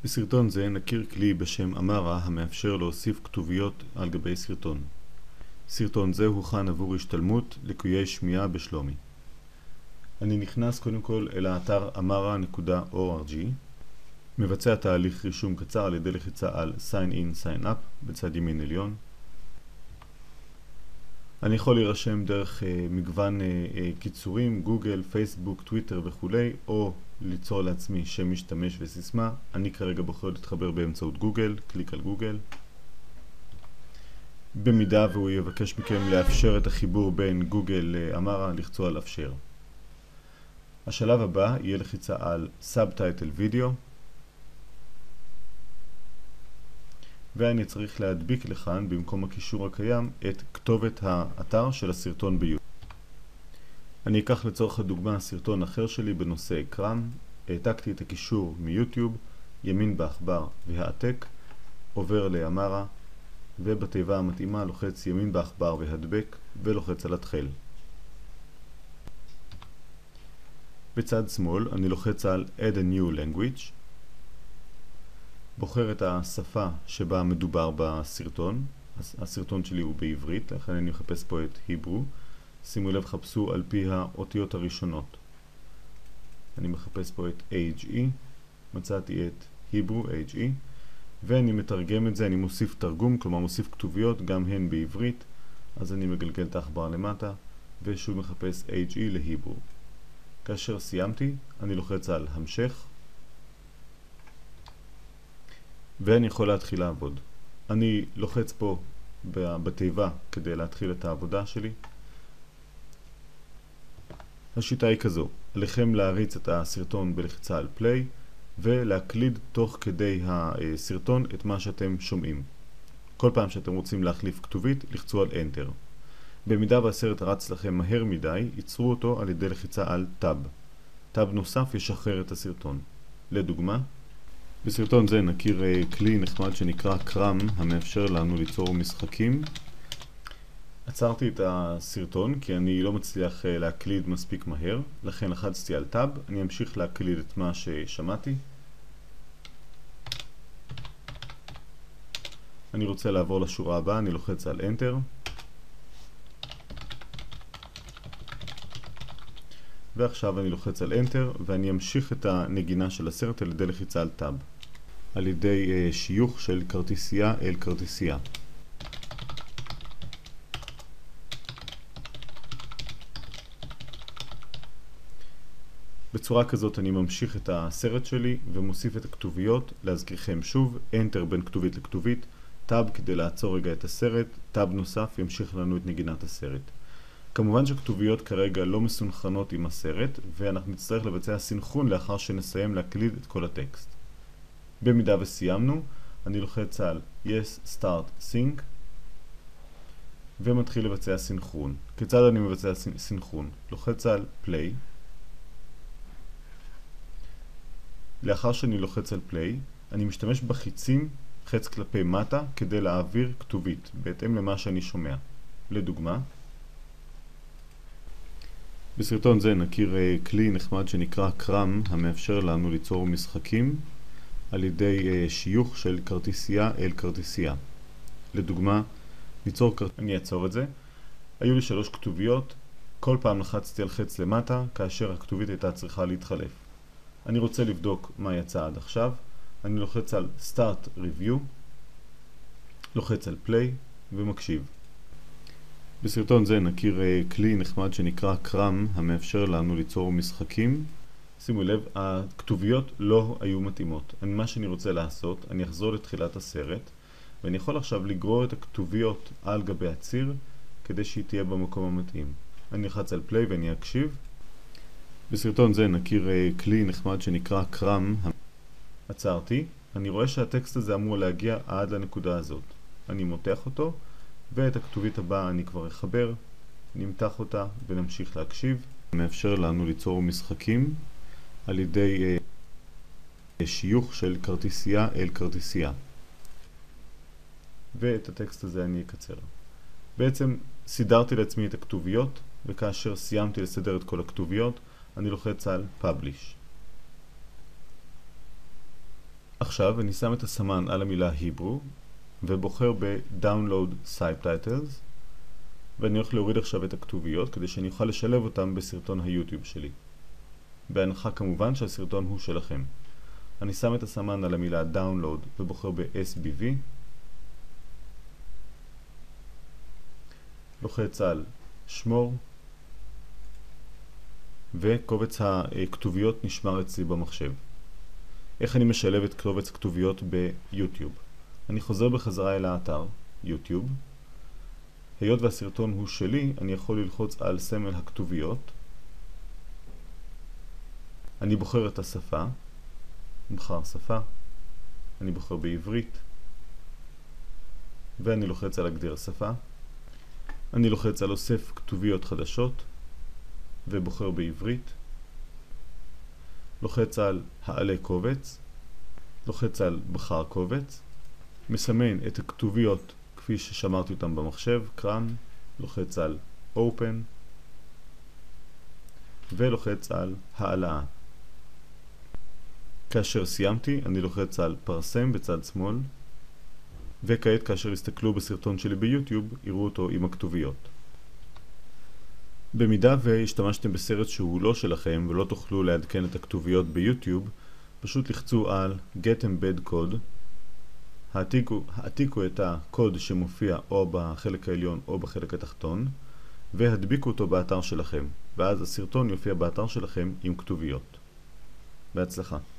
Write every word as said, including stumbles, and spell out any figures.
בסרטון זה נכיר כלי בשם אמרה המאפשר להוסיף כתוביות על גבי סרטון. סרטון זה הוכן עבור השתלמות לקויי שמיעה בשלומי. אני נכנס קודם כל אל האתר אמרה נקודה או אר ג'י, מבצע תהליך רישום קצר על ידי לחיצה על sign in sign up בצד ימין עליון. אני יכול להירשם דרך uh, מגוון uh, uh, קיצורים, גוגל, פייסבוק, טוויטר וכו', או ליצור לעצמי שם משתמש וסיסמה. אני כרגע בוחר להתחבר באמצעות גוגל, קליק על גוגל. במידה והוא יבקש מכם לאפשר את החיבור בין גוגל לאמרה, לחצו על אפשר. השלב הבא יהיה לחיצה על Subtitle Video, ואני צריך להדביק לכאן במקום הקישור הקיים את כתובת האתר של הסרטון ביוטיוב. אני אקח לצורך הדוגמה סרטון אחר שלי בנושא קראם, העתקתי את הקישור מיוטיוב, ימין בעכבר והעתק, עובר לאמרה, ובתיבה המתאימה לוחץ ימין בעכבר והדבק ולוחץ על התחל. בצד שמאל אני לוחץ על Add a new language, בוחר את השפה שבה מדובר בסרטון. הסרטון שלי הוא בעברית, לכן אני מחפש פה את היברו. שימו לב, חפשו על פי האותיות הראשונות. אני מחפש פה את H E, מצאתי את היברו H E, ואני מתרגם את זה, אני מוסיף תרגום, כלומר מוסיף כתוביות, גם הן בעברית. אז אני מגלגל את העכבר למטה, ושוב מחפש H E להיברו. כאשר סיימתי, אני לוחץ על המשך, ואני יכול להתחיל לעבוד. אני לוחץ פה בתיבה כדי להתחיל את העבודה שלי. השיטה היא כזו, עליכם להריץ את הסרטון בלחיצה על פליי ולהקליד תוך כדי הסרטון את מה שאתם שומעים. כל פעם שאתם רוצים להחליף כתובית, לחצו על Enter. במידה והסרט רץ לכם מהר מדי, ייצרו אותו על ידי לחיצה על Tab. Tab נוסף ישחרר את הסרטון. לדוגמה, בסרטון זה נכיר כלי נחמד שנקרא קראם, המאפשר לנו ליצור משחקים. עצרתי את הסרטון כי אני לא מצליח להקליד מספיק מהר, לכן לחצתי על טאב. אני אמשיך להקליד את מה ששמעתי. אני רוצה לעבור לשורה הבאה, אני לוחץ על Enter. ועכשיו אני לוחץ על Enter ואני אמשיך את הנגינה של הסרט על ידי לחיצה על טאב, על ידי שיוך של כרטיסייה אל כרטיסייה. בצורה כזאת אני ממשיך את הסרט שלי ומוסיף את הכתוביות. להזכירכם שוב, Enter בין כתובית לכתובית, טאב כדי לעצור רגע את הסרט, טאב נוסף ימשיך לנו את נגינת הסרט. כמובן שכתוביות כרגע לא מסונכרנות עם הסרט, ואנחנו נצטרך לבצע סינכרון לאחר שנסיים להקליד את כל הטקסט. במידה וסיימנו, אני לוחץ על Yes Start Sync ומתחיל לבצע סינכרון. כיצד אני מבצע סינכרון? לוחץ על Play. לאחר שאני לוחץ על Play, אני משתמש בחיצים חץ כלפי מטה כדי להעביר כתובית בהתאם למה שאני שומע. לדוגמה, בסרטון זה נכיר כלי נחמד שנקרא קראם, המאפשר לנו ליצור משחקים על ידי שיוך של כרטיסייה אל כרטיסייה. לדוגמה, ניצור כרטיסייה. אני אעצור את זה. היו לי שלוש כתוביות, כל פעם לחצתי על חץ למטה כאשר הכתובית הייתה צריכה להתחלף. אני רוצה לבדוק מה יצא עד עכשיו. אני לוחץ על Start Review, לוחץ על Play ומקשיב. בסרטון זה נכיר כלי נחמד שנקרא קראם, המאפשר לנו ליצור משחקים. שימו לב, הכתוביות לא היו מתאימות. מה שאני רוצה לעשות, אני אחזור לתחילת הסרט, ואני יכול עכשיו לגרור את הכתוביות על גבי הציר כדי שהיא תהיה במקום המתאים. אני לחץ על Play ואני אקשיב. בסרטון זה נכיר כלי נחמד שנקרא קראם. עצרתי, אני רואה שהטקסט הזה אמור להגיע עד לנקודה הזאת. אני מותח אותו, ואת הכתובית הבאה אני כבר אחבר, נמתח אותה ונמשיך להקשיב. מאפשר לנו ליצור משחקים על ידי שיוך של כרטיסייה אל כרטיסייה. ואת הטקסט הזה אני אקצר. בעצם סידרתי לעצמי את הכתוביות, וכאשר סיימתי לסדר את כל הכתוביות, אני לוחץ על Publish. עכשיו אני שם את הסמן על המילה Hebrew ובוחר ב-Download Subtitles, ואני הולך להוריד עכשיו את הכתוביות כדי שאני אוכל לשלב אותם בסרטון היוטיוב שלי, בהנחה כמובן שהסרטון הוא שלכם. אני שם את הסמן על המילה Download ובוחר ב-אס בי וי, לוחץ על שמור, וקובץ הכתוביות נשמר אצלי במחשב. איך אני משלב את קובץ כתוביות ביוטיוב? אני חוזר בחזרה אל האתר יוטיוב. היות והסרטון הוא שלי, אני יכול ללחוץ על סמל הכתוביות. אני בוחר את השפה, בחר שפה, אני בוחר בעברית, ואני לוחץ על הגדיר שפה. אני לוחץ על אוסף כתוביות חדשות, ובוחר בעברית. לוחץ על העלה קובץ, לוחץ על בחר קובץ, מסמן את הכתוביות כפי ששמרתי אותם במחשב, קרם, לוחץ על Open, ולוחץ על העלאה. כאשר סיימתי, אני לוחץ על פרסם בצד שמאל, וכעת כאשר יסתכלו בסרטון שלי ביוטיוב, יראו אותו עם הכתוביות. במידה והשתמשתם בסרט שהוא לא שלכם ולא תוכלו לעדכן את הכתוביות ביוטיוב, פשוט לחצו על Get Embed Code, העתיקו, העתיקו את הקוד שמופיע או בחלק העליון או בחלק התחתון, והדביקו אותו באתר שלכם, ואז הסרטון יופיע באתר שלכם עם כתוביות. בהצלחה.